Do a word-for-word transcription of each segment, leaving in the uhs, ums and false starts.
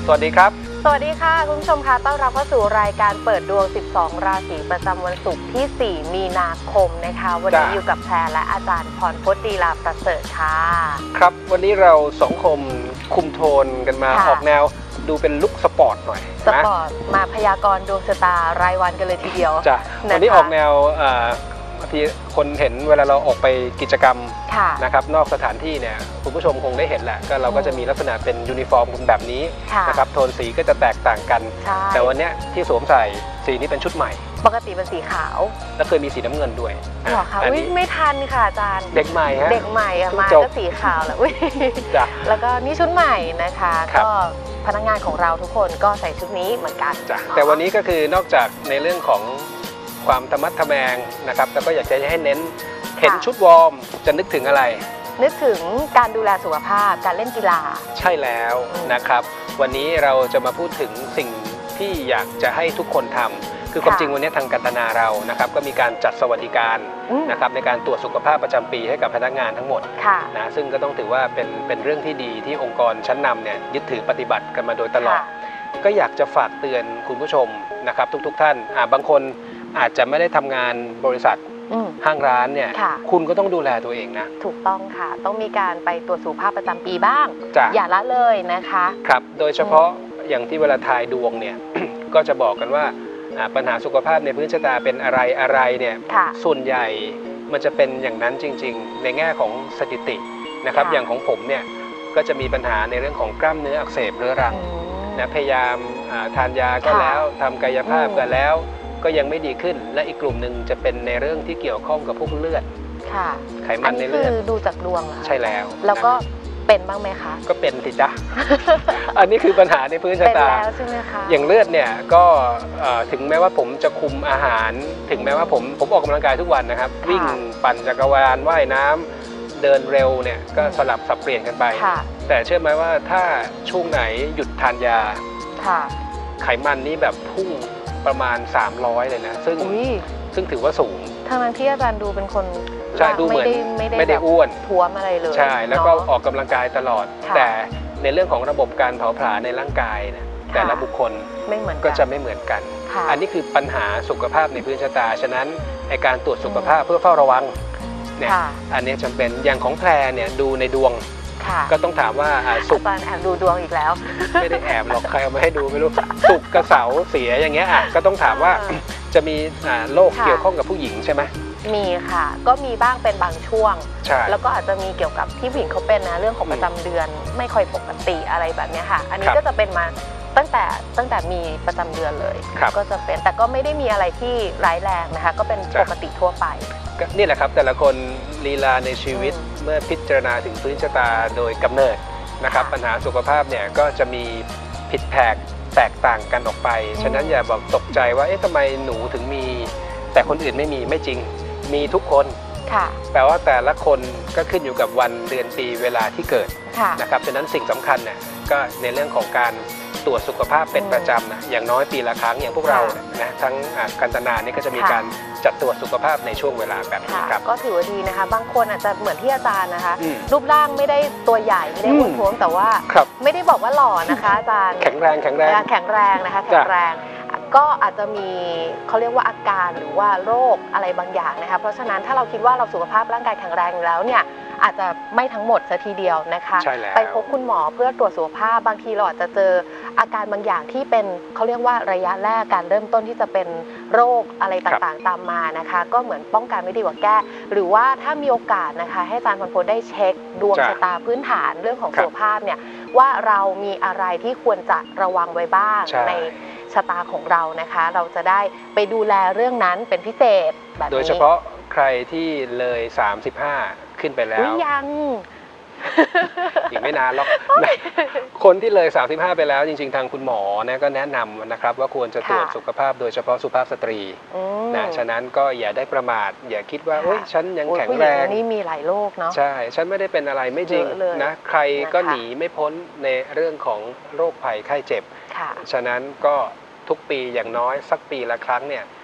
สวัสดีครับสวัสดีค่ะคุณผู้ชมค่ะต้อนรับเข้าสู่รายการเปิดดวงสิบสองราศีประจำวันศุกร์ที่สี่มีนาคมนะคะวันนี้อยู่กับแพรและอาจารย์พรพจน์ดีลาประเสริฐค่ะครับวันนี้เราสองคมคุมโทนกันมาออกแนวดูเป็นลุคสปอร์ตหน่อยสปอร์ตมาพยากรณ์ดวงชะตารายวันกันเลยทีเดียวจ้ะวันนี้ออกแนวบางทีคนเห็นเวลาเราออกไปกิจกรรมนะครับนอกสถานที่เนี่ยคุณผู้ชมคงได้เห็นแหละก็เราก็จะมีลักษณะเป็นยูนิฟอร์มแบบนี้นะครับโทนสีก็จะแตกต่างกันแต่วันนี้ที่สวมใส่สีนี้เป็นชุดใหม่ปกติเป็นสีขาวแล้วเคยมีสีน้ำเงินด้วยหรอคะอุ้ยไม่ทันค่ะอาจารย์เด็กใหม่ฮะเด็กใหม่มาก็สีขาวแล้วอุ้ยแล้วก็นี่ชุดใหม่นะคะก็พนักงานของเราทุกคนก็ใส่ชุดนี้เหมือนกันแต่วันนี้ก็คือนอกจากในเรื่องของความธรรมะทแมงนะครับแล้วก็อยากจะให้เน้นเห็นชุดวอร์มจะนึกถึงอะไรนึกถึงการดูแลสุขภาพการเล่นกีฬาใช่แล้วนะครับวันนี้เราจะมาพูดถึงสิ่งที่อยากจะให้ทุกคนทำคือความจริงวันนี้ทางการตนาเรานะครับก็มีการจัดสวัสดิการนะครับในการตรวจสุขภาพประจำปีให้กับพนักงานทั้งหมดนะซึ่งก็ต้องถือว่าเป็นเป็นเรื่องที่ดีที่องค์กรชั้นนำเนี่ยยึดถือปฏิบัติกันมาโดยตลอดก็อยากจะฝากเตือนคุณผู้ชมนะครับทุกๆท่านอ่าบางคนอาจจะไม่ได้ทำงานบริษัทห้างร้านเนี่ยคุณก็ต้องดูแลตัวเองนะถูกต้องค่ะต้องมีการไปตรวจสุขภาพประจำปีบ้างอย่าละเลยนะคะครับโดยเฉพาะอย่างที่เวลาทายดวงเนี่ยก็จะบอกกันว่าปัญหาสุขภาพในพื้นชะตาเป็นอะไรอะไรเนี่ยส่วนใหญ่มันจะเป็นอย่างนั้นจริงๆในแง่ของสถิตินะครับอย่างของผมเนี่ยก็จะมีปัญหาในเรื่องของกล้ามเนื้ออักเสบเรื้อรังนะพยายามทานยาก็แล้วทำกายภาพก็แล้วก็ยังไม่ดีขึ้นและอีกกลุ่มหนึ่งจะเป็นในเรื่องที่เกี่ยวข้องกับพวกเลือดไขมันในเลือดอันนี้คือดูจากดวงเหรอใช่แล้วแล้วก็เป็นบ้างไหมคะก็เป็นสิจ๊ะ อันนี้คือปัญหาในพื้นชะตาเป็นแล้วใช่ไหมคะอย่างเลือดเนี่ยก็ถึงแม้ว่าผมจะคุมอาหารถึงแม้ว่าผมผมออกกำลังกายทุกวันนะครับวิ่งปั่นจักรวาลว่ายน้ำเดินเร็วเนี่ยก็สลับสับเปลี่ยนกันไปแต่เชื่อไหมว่าถ้าช่วงไหนหยุดทานยาไขมันนี่แบบพุ่งประมาณสามร้อยเลยนะซึ่งซึ่งถือว่าสูงทางนั้นที่อาจารย์ดูเป็นคนใช่ดูเหมือนไม่ได้อ้วนท้วมอะไรเลยใช่แล้วก็ออกกำลังกายตลอดแต่ในเรื่องของระบบการเผาผลาญในร่างกายเนี่ยแต่ละบุคคลก็จะไม่เหมือนกันอันนี้คือปัญหาสุขภาพในพื้นชะตาฉะนั้นในการตรวจสุขภาพเพื่อเฝ้าระวังเนี่ยอันนี้จำเป็นอย่างของแพรเนี่ยดูในดวงก็ต้องถามว่าสุกอาจารย์แอบดูดวงอีกแล้วไม่ได้แอบหรอกใครเอามาให้ดูไม่รู้สุกกระเสาเสียอย่างเงี้ยอ่ะก็ต้องถามว่าจะมีโรคเกี่ยวข้องกับผู้หญิงใช่ไหมมีค่ะก็มีบ้างเป็นบางช่วงแล้วก็อาจจะมีเกี่ยวกับที่ผู้หญิงเขาเป็นนะเรื่องของประจำเดือนไม่ค่อยปกติอะไรแบบนี้ค่ะอันนี้ก็จะเป็นมาตั้งแต่ตั้งแต่มีประจำเดือนเลยก็จะเป็นแต่ก็ไม่ได้มีอะไรที่ร้ายแรงนะคะก็เป็นปกติทั่วไปนี่แหละครับแต่ละคนลีลาในชีวิตเมื่อพิจารณาถึงพื้นชะตาโดยกำเนิดนะครับปัญหาสุขภาพเนี่ยก็จะมีผิดแผกแตกต่างกันออกไปฉะนั้นอย่าบอกตกใจว่าเอ๊ะทำไมหนูถึงมีแต่คนอื่นไม่มีไม่จริงมีทุกคนแปลว่าแต่ละคนก็ขึ้นอยู่กับวันเดือนปีเวลาที่เกิดนะครับฉะนั้นสิ่งสำคัญเนี่ยก็ในเรื่องของการตรวจสุขภาพเป็นประจำนะอย่างน้อยปีละครั้งอย่างพวกเรานะทั้งการตนาเนี่ยก็จะมีการจัดตรวจสุขภาพในช่วงเวลาแบบนี้ครับก็ถือว่าดีนะคะบางคนอาจจะเหมือนที่อาจารย์นะคะรูปร่างไม่ได้ตัวใหญ่ไม่ได้อ้วนท้วมแต่ว่าไม่ได้บอกว่าหล่อนะคะอาจารย์แข็งแรงแข็งแรงแข็งแรงนะคะแข็งแรงก็อาจจะมีเขาเรียกว่าอาการหรือว่าโรคอะไรบางอย่างนะคะเพราะฉะนั้นถ้าเราคิดว่าเราสุขภาพร่างกายแข็งแรงแล้วเนี่ยอาจจะไม่ทั้งหมดซะทีเดียวนะคะไปพบคุณหมอเพื่อตรวจสุขภาพบางทีเราอาจจะเจออาการบางอย่างที่เป็นเขาเรียกว่าระยะแรกการเริ่มต้นที่จะเป็นโรคอะไรต่างๆตามมานะคะก็เหมือนป้องกันไม่ดีกว่าแก้หรือว่าถ้ามีโอกาสนะคะให้อาจารย์พรพจน์ได้เช็คดวงชะตาพื้นฐานเรื่องของสุขภาพเนี่ยว่าเรามีอะไรที่ควรจะระวังไว้บ้างในชะตาของเรานะคะเราจะได้ไปดูแลเรื่องนั้นเป็นพิเศษแบบนี้โดยเฉพาะใครที่เลยสามสิบห้าขึ้นไปแล้วยังอีกไม่นานหรอกคนที่เลยสามสิบห้าไปแล้วจริงๆทางคุณหมอเนี่ยก็แนะนำนะครับว่าควรจะตรวจสุขภาพโดยเฉพาะสุภาพสตรีนะฉะนั้นก็อย่าได้ประมาทอย่าคิดว่าโอ๊ยฉันยังแข็งแรงนี่มีหลายโรคเนาะใช่ฉันไม่ได้เป็นอะไรไม่จริงนะใครก็หนีไม่พ้นในเรื่องของโรคภัยไข้เจ็บฉะนั้นก็ทุกปีอย่างน้อยสักปีละครั้งเนี่ย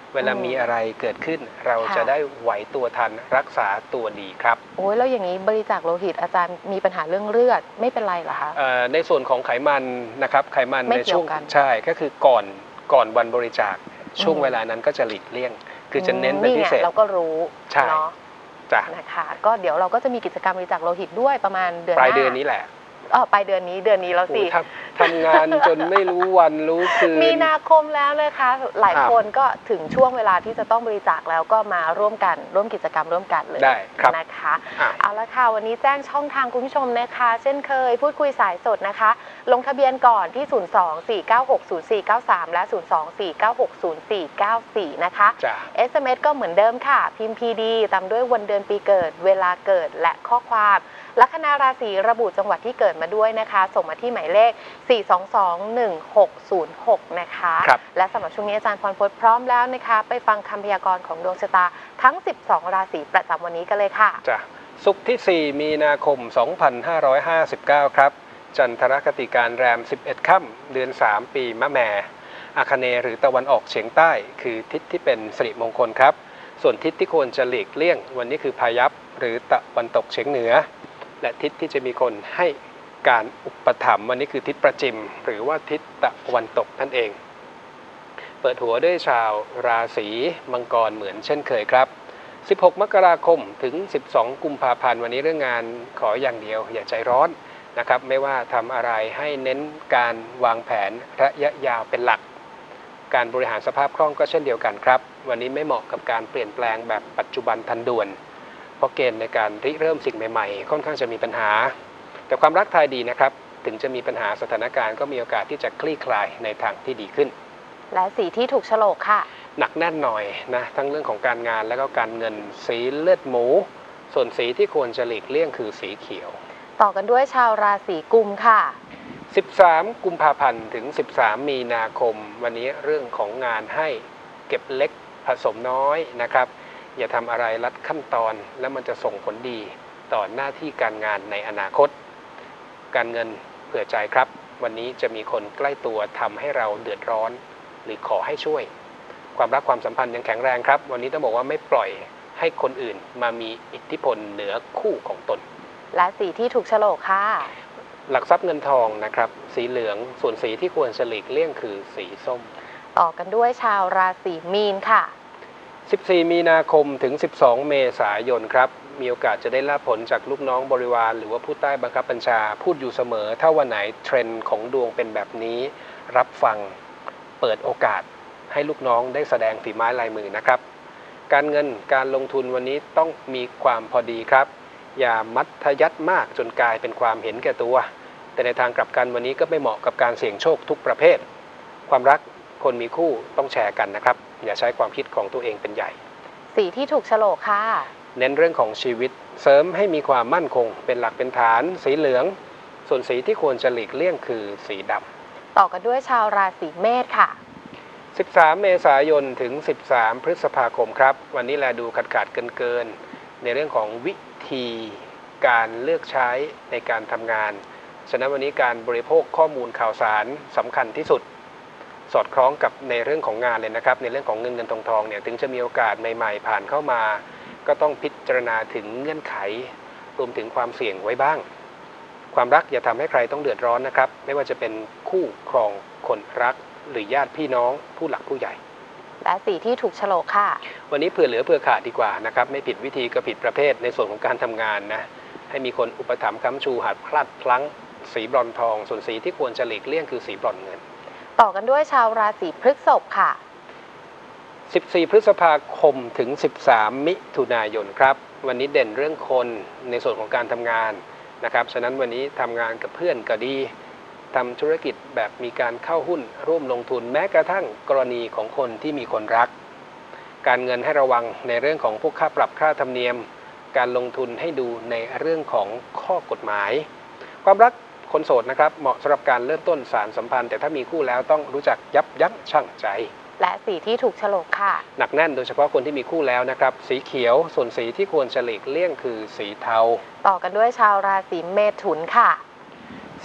เวลามีอะไรเกิดขึ้นเราจะได้ไหวตัวทันรักษาตัวดีครับโอ้ยแล้วอย่างนี้บริจาคโลหิตอาจารย์มีปัญหาเรื่องเลือดไม่เป็นไรเหรอคะในส่วนของไขมันนะครับไขมันในช่วงใช่ก็คือก่อนก่อนวันบริจาคช่วงเวลานั้นก็จะหลีกเลี่ยงคือจะเน้นเป็นพิเศษเราก็รู้เนาะจ้ะนะคะก็เดี๋ยวเราก็จะมีกิจกรรมบริจาคโลหิตด้วยประมาณเดือนปลายเดือนนี้แหละอ๋อปลายเดือนนี้เดือนนี้แล้วสิทำงานจนไม่รู้วันรู้คืนมีนาคมแล้วนะคะหลายคนก็ถึงช่วงเวลาที่จะต้องบริจาคแล้วก็มาร่วมกันร่วมกิจกรรมร่วมกันเลยได้ครับนะคะเอาละค่ะวันนี้แจ้งช่องทางคุณผู้ชมนะคะเช่นเคยพูดคุยสายสดนะคะลงทะเบียนก่อนที่ ศูนย์ สอง สี่ เก้า หก ศูนย์ สี่ เก้า สาม และ ศูนย์ สอง สี่ เก้า หก ศูนย์ สี่ เก้า สี่ นะคะ เอส เอ็ม เอส ก็เหมือนเดิมค่ะพิมพ์ พี ดี ตามด้วยวันเดือนปีเกิดเวลาเกิดและข้อความลัคนาราศีระบุจังหวัดที่เกิดมาด้วยนะคะส่งมาที่หมายเลข สี่ สอง สอง หนึ่ง หก ศูนย์ หก นะคะและสำหรับช่วงนี้อาจารย์พรพจน์พร้อมแล้วนะคะไปฟังคำพยากรณ์ของดวงชะตาทั้งสิบสองราศีประจำวันนี้กันเลยค่ะจ้ะศุกร์ที่ สี่ มีนาคม สองพันห้าร้อยห้าสิบเก้า ครับจันทรคติการแรม สิบเอ็ด ค่ำเดือน สาม ปีมะแม่อาคเนย์หรือตะวันออกเฉียงใต้คือทิศที่เป็นสิริมงคลครับส่วนทิศที่ควรจะหลีกเลี่ยงวันนี้คือพายัพหรือตะวันตกเฉียงเหนือและทิศที่จะมีคนให้การอุปถัมภ์วันนี้คือทิศประจิมหรือว่าทิศตะวันตกนั่นเองเปิดหัวด้วยชาวราศีมังกรเหมือนเช่นเคยครับสิบหกมกราคมถึงสิบสองกุมภาพันธ์วันนี้เรื่องงานขออย่างเดียวอย่าใจร้อนนะครับไม่ว่าทำอะไรให้เน้นการวางแผนระยะยาวเป็นหลักการบริหารสภาพคล่องก็เช่นเดียวกันครับวันนี้ไม่เหมาะกับการเปลี่ยนแปลงแบบปัจจุบันทันด่วนเพราะเกณฑ์ในการริเริ่มสิ่งใหม่ๆค่อนข้างจะมีปัญหาแต่ความรักทายดีนะครับถึงจะมีปัญหาสถานการณ์ก็มีโอกาสที่จะคลี่คลายในทางที่ดีขึ้นและสีที่ถูกโฉลกค่ะหนักแน่นหน่อยนะทั้งเรื่องของการงานและก็การเงินสีเลือดหมูส่วนสีที่ควรจะหลีกเลี่ยงคือสีเขียวต่อกันด้วยชาวราศีกุมค่ะสิบสามกุมภาพันธ์ถึงสิบสามมีนาคมวันนี้เรื่องของงานให้เก็บเล็กผสมน้อยนะครับอย่าทำอะไรลัดขั้นตอนแล้วมันจะส่งผลดีต่อหน้าที่การงานในอนาคตการเงินเผื่อใจครับวันนี้จะมีคนใกล้ตัวทำให้เราเดือดร้อนหรือขอให้ช่วยความรักความสัมพันธ์ยังแข็งแรงครับวันนี้ต้องบอกว่าไม่ปล่อยให้คนอื่นมามีอิทธิพลเหนือคู่ของตนและสีที่ถูกโฉลกค่ะหลักทรัพย์เงินทองนะครับสีเหลืองส่วนสีที่ควรจะหลีกเลี่ยงคือสีส้มต่อกันด้วยชาวราศีมีนค่ะสิบสี่มีนาคมถึงสิบสองเมษายนครับมีโอกาสจะได้รับผลจากลูกน้องบริวารหรือว่าผู้ใต้บังคับบัญชาพูดอยู่เสมอถ้าวันไหนเทรนด์ของดวงเป็นแบบนี้รับฟังเปิดโอกาสให้ลูกน้องได้แสดงฝีไม้ลายมือนะครับการเงินการลงทุนวันนี้ต้องมีความพอดีครับอย่ามัธยัสถ์มากจนกลายเป็นความเห็นแก่ตัวแต่ในทางกลับกันวันนี้ก็ไม่เหมาะกับการเสี่ยงโชคทุกประเภทความรักคนมีคู่ต้องแชร์กันนะครับอย่าใช้ความคิดของตัวเองเป็นใหญ่สีที่ถูกโฉลกค่ะเน้นเรื่องของชีวิตเสริมให้มีความมั่นคงเป็นหลักเป็นฐานสีเหลืองส่วนสีที่ควรจะหลีกเลี่ยงคือสีดำต่อกันด้วยชาวราศีเมษค่ะสิบสามเมษายนถึงสิบสามพฤษภาคมครับวันนี้แลดูขาดขาดเกินเกินในเรื่องของวิธีการเลือกใช้ในการทำงานฉะนั้นวันนี้การบริโภคข้อมูลข่าวสารสำคัญที่สุดสอดคล้องกับในเรื่องของงานเลยนะครับในเรื่องของเงินเงินทองทองเนี่ยถึงจะมีโอกาสใหม่ๆผ่านเข้ามาก็ต้องพิจารณาถึงเงื่อนไขรวมถึงความเสี่ยงไว้บ้างความรักอย่าทำให้ใครต้องเดือดร้อนนะครับไม่ว่าจะเป็นคู่ครองคนรักหรือญาติพี่น้องผู้หลักผู้ใหญ่และสีที่ถูกโฉลกค่ะวันนี้เผื่อเหลือเผื่อขาดดีกว่านะครับไม่ผิดวิธีก็ผิดประเภทในส่วนของการทำงานนะให้มีคนอุปถัมภ์ค้ำชูหัดพลัดพลั้งสีบรอนทองส่วนสีที่ควรจะหลีกเลี่ยงคือสีบรอนเงินต่อกันด้วยชาวราศีพฤษภค่ะสิบสี่พฤษภาคมถึงสิบสามมิถุนายนครับวันนี้เด่นเรื่องคนในส่วนของการทำงานนะครับฉะนั้นวันนี้ทำงานกับเพื่อนก็ดีทำธุรกิจแบบมีการเข้าหุ้นร่วมลงทุนแม้กระทั่งกรณีของคนที่มีคนรักการเงินให้ระวังในเรื่องของพวกค่าปรับค่าธรรมเนียมการลงทุนให้ดูในเรื่องของข้อกฎหมายความรักคนโสดนะครับเหมาะสำหรับการเริ่มต้นสารสัมพันธ์แต่ถ้ามีคู่แล้วต้องรู้จักยับยั้งชั่งใจและสีที่ถูกโฉลกค่ะหนักแน่นโดยเฉพาะคนที่มีคู่แล้วนะครับสีเขียวส่วนสีที่ควรจะหลีกเลี่ยงคือสีเทาต่อกันด้วยชาวราศีเมถุนค่ะ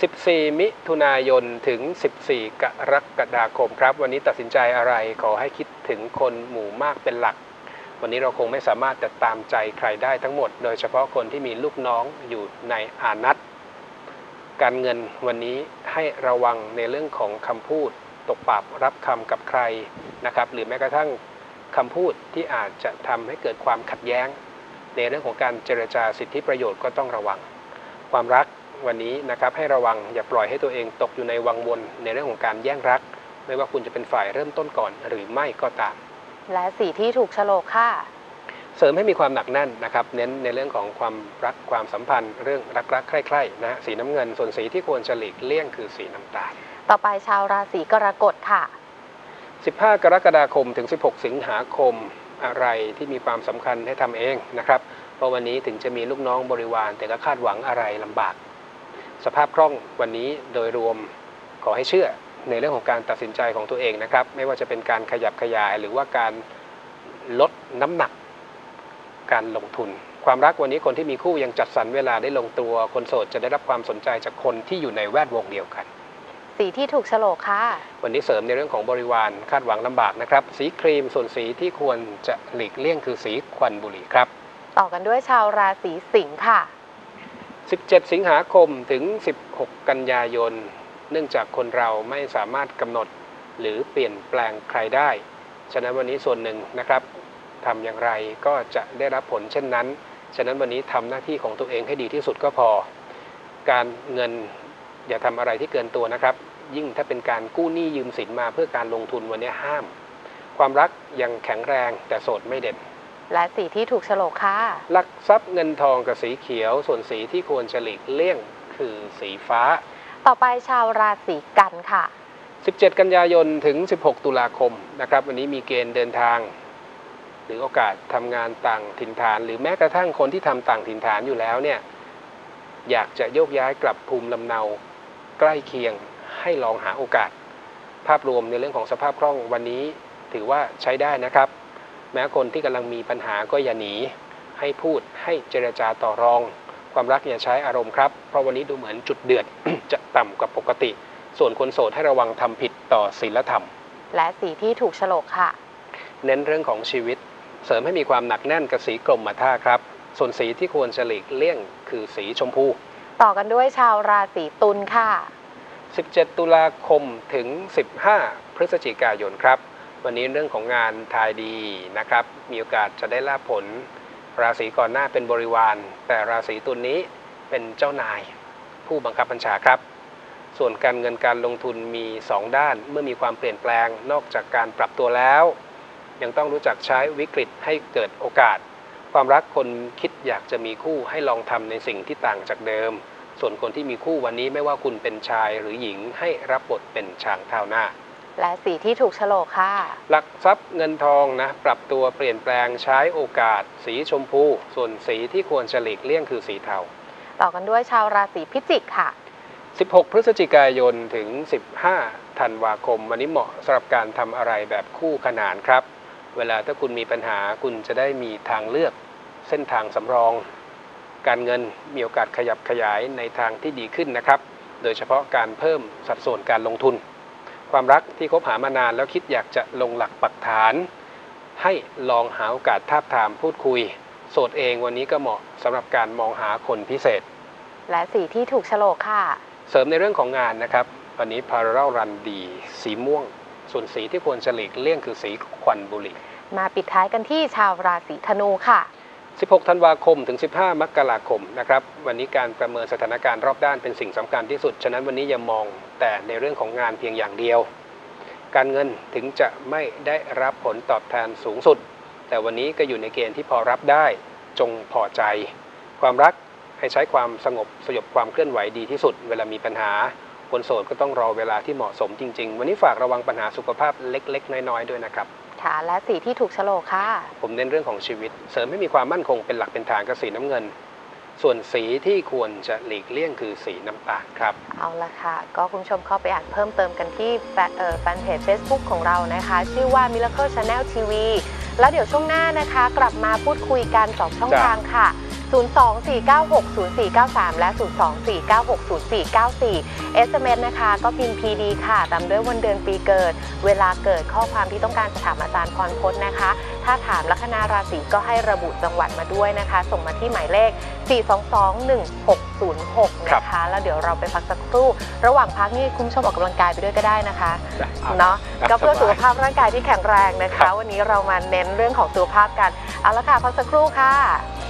สิบสี่ มิถุนายนถึง สิบสี่ กรกฎาคมครับวันนี้ตัดสินใจอะไรขอให้คิดถึงคนหมู่มากเป็นหลักวันนี้เราคงไม่สามารถจะตามใจใครได้ทั้งหมดโดยเฉพาะคนที่มีลูกน้องอยู่ในอานัตการเงินวันนี้ให้ระวังในเรื่องของคำพูดตกปากรับคำกับใครนะครับหรือแม้กระทั่งคำพูดที่อาจจะทำให้เกิดความขัดแย้งในเรื่องของการเจรจาสิทธิประโยชน์ก็ต้องระวังความรักวันนี้นะครับให้ระวังอย่าปล่อยให้ตัวเองตกอยู่ในวังวนในเรื่องของการแย่งรักไม่ว่าคุณจะเป็นฝ่ายเริ่มต้นก่อนหรือไม่ก็ตามและสีที่ถูกโฉลกค่ะเสริมให้มีความหนักแน่นนะครับเน้นในเรื่องของความรักความสัมพันธ์เรื่องรักๆใคร่ๆนะสีน้ำเงินส่วนสีที่ควรจะหลีกเลี่ยงคือสีน้ำตาลต่อไปชาวราศีกรกฎค่ะสิบห้ากรกฎาคมถึงสิบหกสิงหาคมอะไรที่มีความสำคัญให้ทำเองนะครับเพราะวันนี้ถึงจะมีลูกน้องบริวารแต่ก็คาดหวังอะไรลำบากสภาพคล่องวันนี้โดยรวมขอให้เชื่อในเรื่องของการตัดสินใจของตัวเองนะครับไม่ว่าจะเป็นการขยับขยายหรือว่าการลดน้ำหนักการลงทุนความรักวันนี้คนที่มีคู่ยังจัดสรรเวลาได้ลงตัวคนโสดจะได้รับความสนใจจากคนที่อยู่ในแวดวงเดียวกันสีที่ถูกโฉลกค่ะวันนี้เสริมในเรื่องของบริวารคาดหวังลำบากนะครับสีครีมส่วนสีที่ควรจะหลีกเลี่ยงคือสีควันบุหรี่ครับต่อกันด้วยชาวราศีสิงค์ค่ะสิบเจ็ดสิงหาคมถึงสิบหกกันยายนเนื่องจากคนเราไม่สามารถกำหนดหรือเปลี่ยนแปลงใครได้ฉะนั้นวันนี้ส่วนหนึ่งนะครับทำอย่างไรก็จะได้รับผลเช่นนั้นฉะนั้นวันนี้ทำหน้าที่ของตัวเองให้ดีที่สุดก็พอการเงินอย่าทำอะไรที่เกินตัวนะครับยิ่งถ้าเป็นการกู้หนี้ยืมสินมาเพื่อการลงทุนวันนี้ห้ามความรักยังแข็งแรงแต่โสดไม่เด่นและสีที่ถูกโฉลกค่ะลักทรัพย์เงินทองกับสีเขียวส่วนสีที่ควรจะหลีกเลี่ยงคือสีฟ้าต่อไปชาวราศีกันค่ะสิบเจ็ดกันยายนถึงสิบหกตุลาคมนะครับวันนี้มีเกณฑ์เดินทางหรือโอกาสทำงานต่างถิ่นฐานหรือแม้กระทั่งคนที่ทำต่างถิ่นฐานอยู่แล้วเนี่ยอยากจะโยกย้ายกลับภูมิลำเนาใกล้เคียงให้ลองหาโอกาสภาพรวมในเรื่องของสภาพคล่องวันนี้ถือว่าใช้ได้นะครับแม้คนที่กำลังมีปัญหาก็อย่าหนีให้พูดให้เจรจาต่อรองความรักอย่าใช้อารมณ์ครับเพราะวันนี้ดูเหมือนจุดเดือด จะต่ำกว่าปกติส่วนคนโสดให้ระวังทำผิดต่อศีลธรรมและสีที่ถูกโฉลกค่ะเน้นเรื่องของชีวิตเสริมให้มีความหนักแน่นกับสีกรมท่าครับส่วนสีที่ควรจะหลีกเลี่ยงคือสีชมพูต่อกันด้วยชาวราศีตุลค่ะสิบเจ็ดตุลาคมถึงสิบห้าพฤศจิกายนครับวันนี้เรื่องของงานทายดีนะครับมีโอกาสจะได้ลาภผลราศีก่อนหน้าเป็นบริวารแต่ราศีตุลนี้เป็นเจ้านายผู้บังคับบัญชาครับส่วนการเงินการลงทุนมีสองด้านเมื่อมีความเปลี่ยนแปลงนอกจากการปรับตัวแล้วยังต้องรู้จักใช้วิกฤตให้เกิดโอกาสความรักคนคิดอยากจะมีคู่ให้ลองทำในสิ่งที่ต่างจากเดิมส่วนคนที่มีคู่วันนี้ไม่ว่าคุณเป็นชายหรือหญิงให้รับบทเป็นช้างเท้าหน้าและสีที่ถูกโฉลกค่ะหลักทรัพย์เงินทองนะปรับตัวเปลี่ยนแปลงใช้โอกาสสีชมพูส่วนสีที่ควรจะหลีกเลี่ยงคือสีเทาต่อกันด้วยชาวราศีพิจิกค่ะสิบหกพฤศจิกายนถึงสิบห้าธันวาคมวันนี้เหมาะสำหรับการทำอะไรแบบคู่ขนานครับเวลาถ้าคุณมีปัญหาคุณจะได้มีทางเลือกเส้นทางสำรองการเงินมีโอกาสขยับขยายในทางที่ดีขึ้นนะครับโดยเฉพาะการเพิ่มสัดส่วนการลงทุนความรักที่คบหามานานแล้วคิดอยากจะลงหลักปักฐานให้ลองหาโอกาสทาบทามพูดคุยโสดเองวันนี้ก็เหมาะสำหรับการมองหาคนพิเศษและสีที่ถูกโฉลกค่ะเสริมในเรื่องของงานนะครับวันนี้ Parallel Run ดีสีม่วงส่วนสีที่ควรจะหลีกเลี่ยงคือสีควันบุหรี่มาปิดท้ายกันที่ชาวราศีธนูค่ะสิบหกธันวาคมถึงสิบห้ามกราคมนะครับวันนี้การประเมินสถานการณ์รอบด้านเป็นสิ่งสำคัญที่สุดฉะนั้นวันนี้อย่ามองแต่ในเรื่องของงานเพียงอย่างเดียวการเงินถึงจะไม่ได้รับผลตอบแทนสูงสุดแต่วันนี้ก็อยู่ในเกณฑ์ที่พอรับได้จงพอใจความรักให้ใช้ความสงบสยบความเคลื่อนไหวดีที่สุดเวลามีปัญหาคนโสดก็ต้องรอเวลาที่เหมาะสมจริงๆวันนี้ฝากระวังปัญหาสุขภาพเล็กๆน้อยๆด้วยนะครับค่ะและสีที่ถูกโฉลกค่ะผมเน้นเรื่องของชีวิตเสริมให้มีความมั่นคงเป็นหลักเป็นฐานกับสีน้ำเงินส่วนสีที่ควรจะหลีกเลี่ยงคือสีน้ำตาลครับเอาละค่ะก็คุณผู้ชมเข้าไปอ่านเพิ่มเติมกันที่แฟนเอ่อแฟนเพจ Facebook ของเรานะคะชื่อว่า Miracle Channel ที วี แล้วเดี๋ยวช่วงหน้านะคะกลับมาพูดคุยกันสองช่องทางค่ะศูนย์ สอง สี่ เก้า หก ศูนย์ สี่ เก้า สาม และ ศูนย์ สอง สี่ เก้า หก ศูนย์ สี่ เก้า สี่ เอส เอ็ม เอส นะคะก็พิมพ์ พี ดี ค่ะตามด้วยวันเดือนปีเกิดเวลาเกิดข้อความที่ต้องการจะถามอาจารย์พรพจน์นะคะถ้าถามลัคนาราศีก็ให้ระบุจังหวัดมาด้วยนะคะส่งมาที่หมายเลข สี่ สอง สอง หนึ่ง หก ศูนย์ หก นะคะแล้วเดี๋ยวเราไปพักสักครู่ระหว่างพักนี่คุณผู้ชมออกกำลังกายไปด้วยก็ได้นะคะเนาะก็เพื่อสุขภาพร่างกายที่แข็งแรงนะคะวันนี้เรามาเน้นเรื่องของสุขภาพกันเอาละค่ะพักสักครู่ค่ะ